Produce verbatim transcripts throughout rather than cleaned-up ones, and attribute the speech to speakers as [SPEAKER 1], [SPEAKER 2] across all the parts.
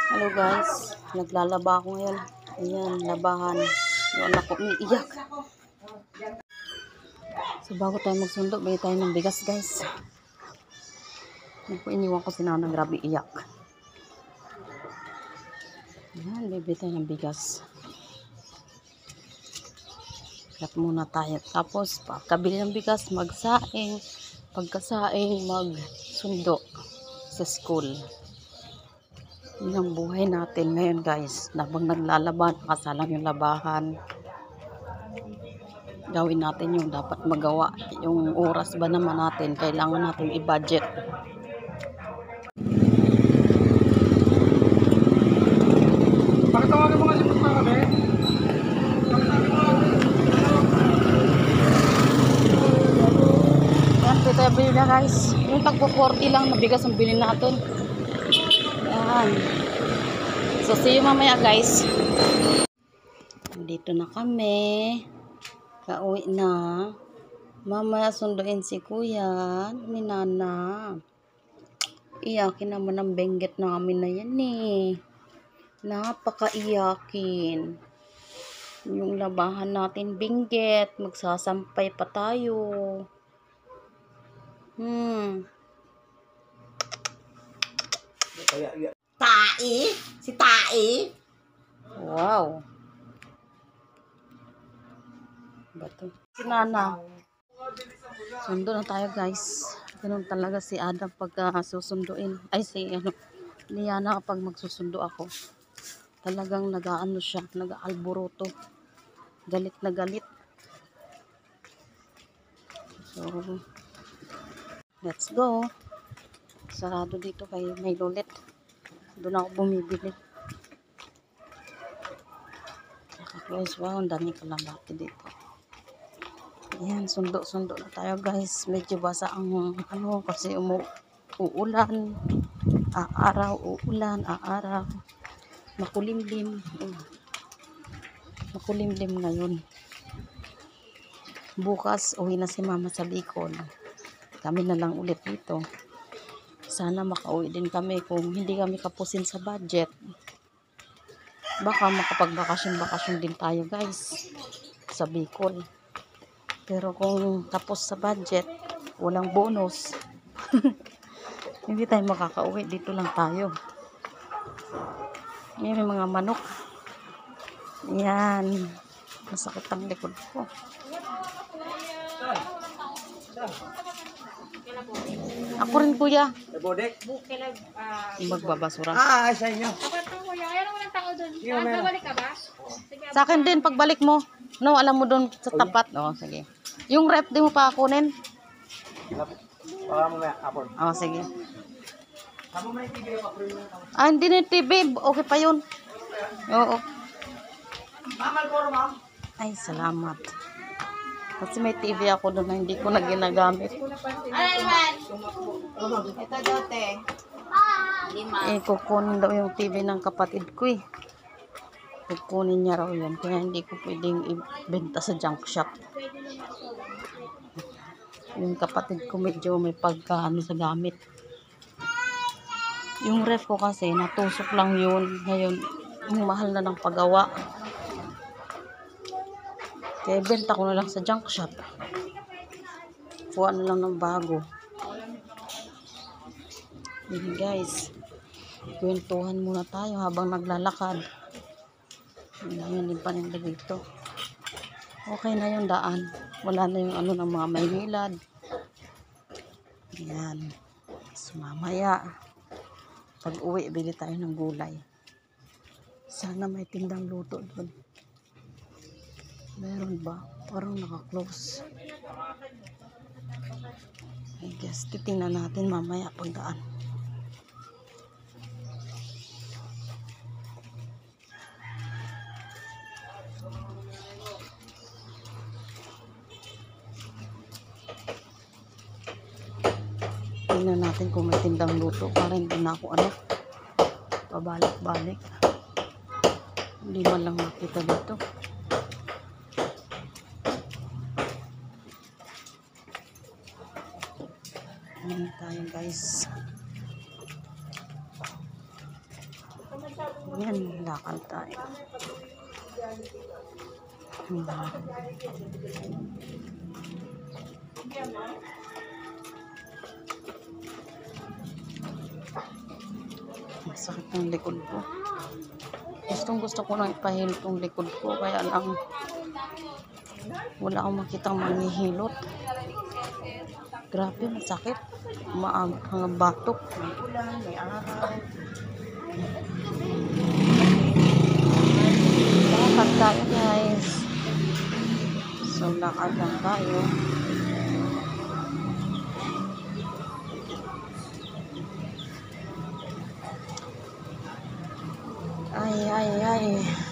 [SPEAKER 1] Hello guys, naglalaba ako ngayon. Ayan, labahan. Yung anak ko umiiyak. So bago tayo magsundo, bigay tayo ng bigas guys. Naku, iniwan ko si Nanang, grabe iyak. Ayan, bibili tayo ng bigas. Kat muna tayo. Tapos, pagkabili ng bigas, magsaing. Pagkasaing, magsundo sa school. Yun ang buhay natin ngayon guys. Habang naglalaban, kasalang yung labahan. Gawin natin yung dapat magawa. Yung oras ba naman natin, kailangan natin i-budget.
[SPEAKER 2] Pagkatawagan mo nga limot na kami.
[SPEAKER 1] Yan, pito yung bili na guys. Yung tagpo forty lang na bigas ang bilhin natin. Yan. So, see you mamaya guys. Dito na kami. Kauwi na. Mamaya sunduin si kuya ni Nana. Iyakin naman ang benggit namin na yan eh. Napakaiyakin. Yung labahan natin benggit. Magsasampay pa tayo. Hmm.
[SPEAKER 3] Tai? Si Tai?
[SPEAKER 1] Wow. Bato. Si Nana. Sundo na tayo guys. Ganun talaga si Adam pag uh, susunduin. Ay si ano, Liana kapag magsusundo ako. Talagang nag-aano siya, nag-alboroto. Galit na galit. So, let's go. Sarado dito kay may lolet. Doon ako bumibili. Naka-close. Wow, ang daming kalabati dito. Ayan, sundo-sundo na tayo guys. Medyo basa ang ano kasi umu uulan. Aaraw, uulan, aaraw. Makulimlim. Makulimlim ngayon. Bukas, uwi na si mama sa Bicol. Kami na lang ulit dito. Sana makauwi din kami kung hindi kami kapusin sa budget. Baka makapag-bakasyon-bakasyon din tayo guys sa Bicol. Pero kung tapos sa budget, walang bonus. Hindi tayo makakauwi. Dito lang tayo. May mga manok. Yan. Masakit ang likod ko. Ako rin kuya.
[SPEAKER 2] Bodek?
[SPEAKER 1] Magbabasura.
[SPEAKER 2] Ah, sa inyo.
[SPEAKER 4] Babalik ka ba?
[SPEAKER 1] Sa akin din pagbalik mo. No, alam mo doon sa tapat. Oh, sige. Yung rep di mo pa kunin.
[SPEAKER 2] Baka mamaya, apon.
[SPEAKER 1] Oh, sige.
[SPEAKER 2] Tama mo yung T V yung apon yung tama.
[SPEAKER 1] Ah, hindi na T V. Okay pa yun. Oo.
[SPEAKER 2] Ma'am, Malboro, ma'am.
[SPEAKER 1] Ay, salamat. Kasi may T V ako doon na hindi ko na ginagamit.
[SPEAKER 3] Ano naman? Ito dote. Lima.
[SPEAKER 1] Eh, kukunin daw yung T V ng kapatid ko eh. Kukunin niya raw yun. Kaya hindi ko pwedeng ibenta sa junk shop. Yung kapatid ko medyo may pagkaano sa gamit. Yung ref ko kasi natusok lang yun. Ngayon, yung mahal na ng paggawa. Kaya benta ko na lang sa junk shop. Kuha na lang ng bago. Yun guys. Kwentuhan muna tayo habang naglalakad. Yun yung paninda dito. Okay na yung daan. Wala na yung ano ng mga Maynilad. Ayan. So, mamaya pag uwi, bili tayo ng gulay. Sana may tindang luto doon. Meron ba? Parang naka-close. I guess, titingnan natin mamaya pag daan. Tingnan natin kung may tindang luto para hindi na ako ano pabalik-balik. Hindi man lang makita dito. Ayan tayo guys. Yan, lakad tayo. Hmm. Masakit ng likod ko. Gustong gusto ko nang ipahilot yung likod ko. Kaya lang, wala akong makitang manghihilot. Grabe, masakit. Maag ang batok.
[SPEAKER 3] Ulan, may araw.
[SPEAKER 1] Lakad tayo, guys. So, lakad lang tayo. Ay, ay, ay.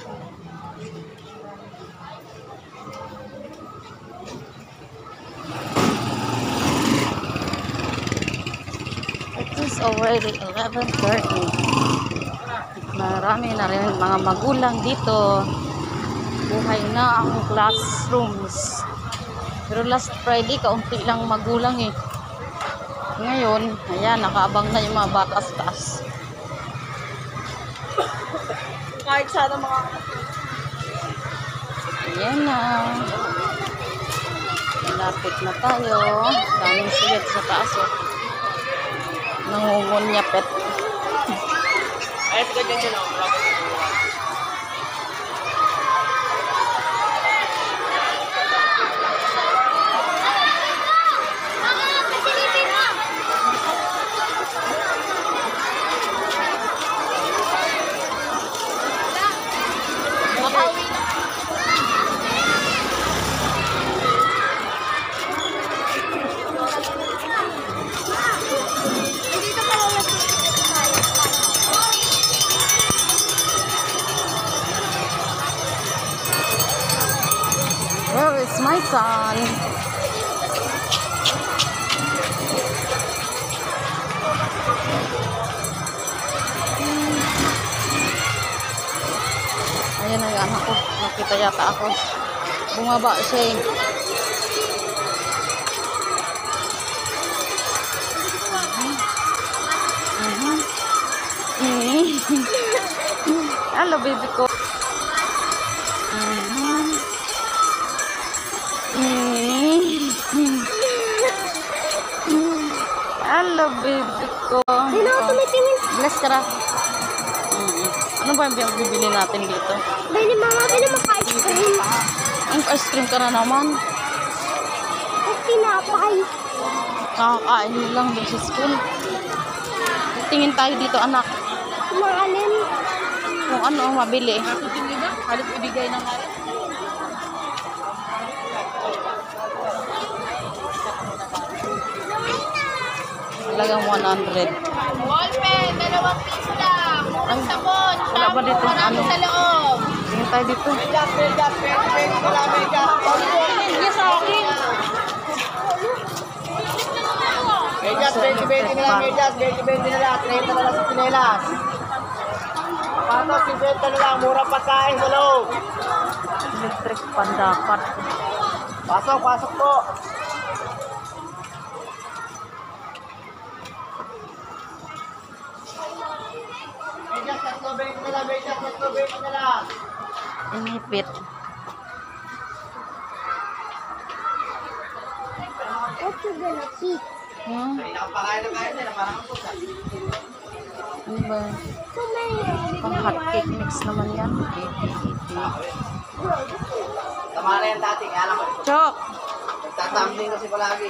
[SPEAKER 1] It is already eleven thirty. Marami na rin mga magulang dito. Buhay na ang classrooms. Pero last Friday, kaunti lang magulang eh. Ngayon, ayan, nakaabang na yung mga bata sa taas.
[SPEAKER 3] Kahit sana mga...
[SPEAKER 1] Ayan na. Malapit na tayo. Daming siyat sa taas oh. Nangungunyapet.
[SPEAKER 2] Ay, sige dyan dyan ako. Malapit na po.
[SPEAKER 1] Where is my son? Ayan na yung anak ko. Nakita yata ako. Bumaba siya eh. Mhm. Mhm. Hello, baby ko. Mhm. Mhm. Hello, baby ko.
[SPEAKER 3] Sino ako tumitingin?
[SPEAKER 1] Bless ka na. Mhm. Ano ba yung bibili natin dito?
[SPEAKER 3] Bili mama, bili mo ice cream.
[SPEAKER 1] Ang ice cream ka na naman.
[SPEAKER 3] At tinapay.
[SPEAKER 1] Kakakain lang doon sa school. Tingin tayo dito, anak.
[SPEAKER 3] Maalin.
[SPEAKER 1] Kung ano ang mabili.
[SPEAKER 3] Halos ibigay ng halos.
[SPEAKER 1] Talagang one hundred.
[SPEAKER 3] Ballpen, dalawang piso lang. Ang sabon.
[SPEAKER 1] Wala ba dito?
[SPEAKER 3] Marami
[SPEAKER 1] Ano?
[SPEAKER 3] sa loob.
[SPEAKER 1] Tingin tayo dito.
[SPEAKER 2] Medyas, medyas, medyas, medyas, wala, medyas.
[SPEAKER 3] Hindi sa akin.
[SPEAKER 2] Medyas, twenty twenty na lang, medyas, twenty twenty na lang, treinta na lang sa pinelas. Patos, fifty na lang, murang pagkain sa loob.
[SPEAKER 1] Electric pan dapat.
[SPEAKER 2] Pasok, pasok po. Medyas, tatlo twenty na lang, medyas, tatlo twenty na lang.
[SPEAKER 1] Inipit.
[SPEAKER 3] What you gonna eat?
[SPEAKER 1] Hmm?
[SPEAKER 2] Ay, nakapakain na tayo nila, parang ang pusa.
[SPEAKER 1] Ano ba?
[SPEAKER 3] So many.
[SPEAKER 1] Pang hotcake mix naman yan.
[SPEAKER 2] Tama na yan dati, kaya lang
[SPEAKER 1] Chok!
[SPEAKER 2] nagtatumbling kasi palagi.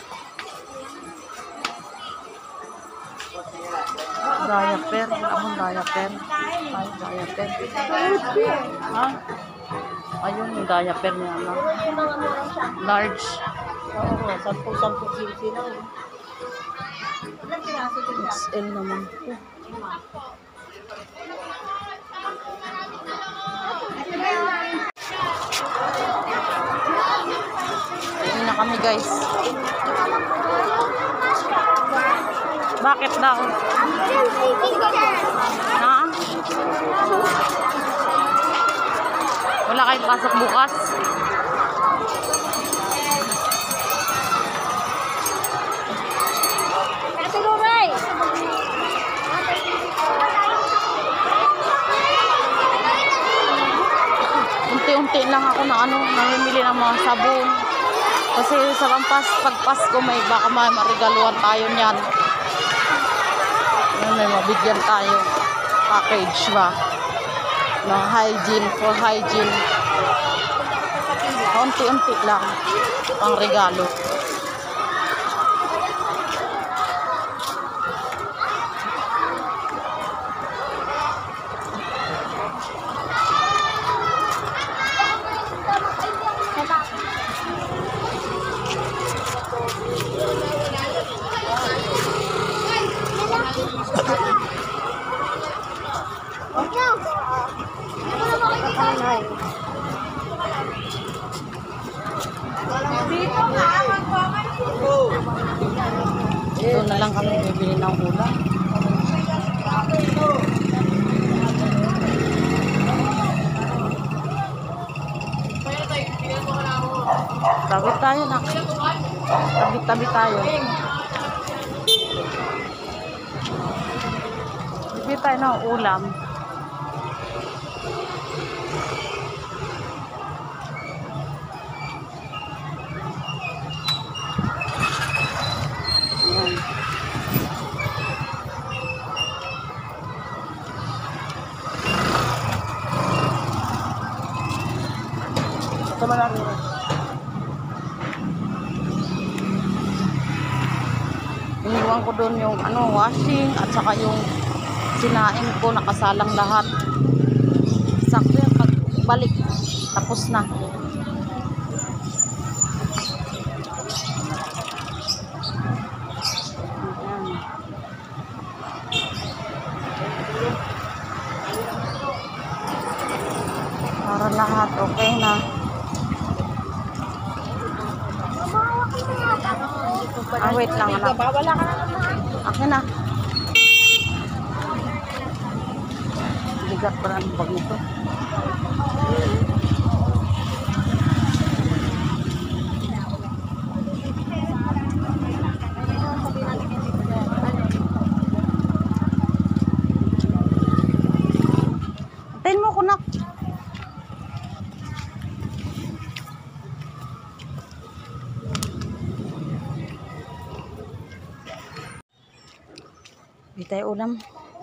[SPEAKER 1] Diaper. Wala akong diaper. Ay, diaper. Ha? Ayun, yung diaper niya. Ano? Large.
[SPEAKER 2] Oo, sampu-sampu sisi lang.
[SPEAKER 1] X L naman po. Ayun na kami, guys. Bakit daw? Ha? Wala kayong pasok bukas? unti-unti lang ako na ano, namimili ng mga sabon. Kasi sa lampas, pag Pasko, may baka may marigaluhan tayo niyan. May, may mabigyan tayo. Package ba? Ng hygiene, for hygiene. Unti-unti lang. Pang regalo. Doon na lang kami bibili ng ulam. Tabi tayo na. Tabi-tabi tayo. Bibili tayo ng ulam. Ayan. Ito man natin. Iniwan ko doon yung ano, washing at saka yung sinain ko, nakasalang lahat. Sakto yan, pagbalik tapos na. Ayan. Para lahat okay na. Ah, wait lang anak.
[SPEAKER 3] Wala ka na naman.
[SPEAKER 1] Akin na. Bigat pa ang bag nito. Antayin mo ko, nak. Hindi tayo ulam.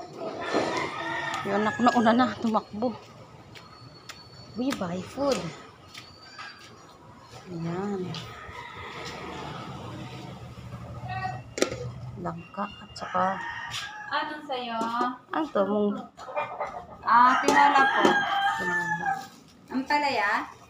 [SPEAKER 1] Yung anak na una na, tumakbo. We buy food. Ayan. Langka at saka
[SPEAKER 3] Anong sa'yo?
[SPEAKER 1] ano to mong
[SPEAKER 3] Ah, tinola po.
[SPEAKER 1] tinola.
[SPEAKER 3] Ang palaya?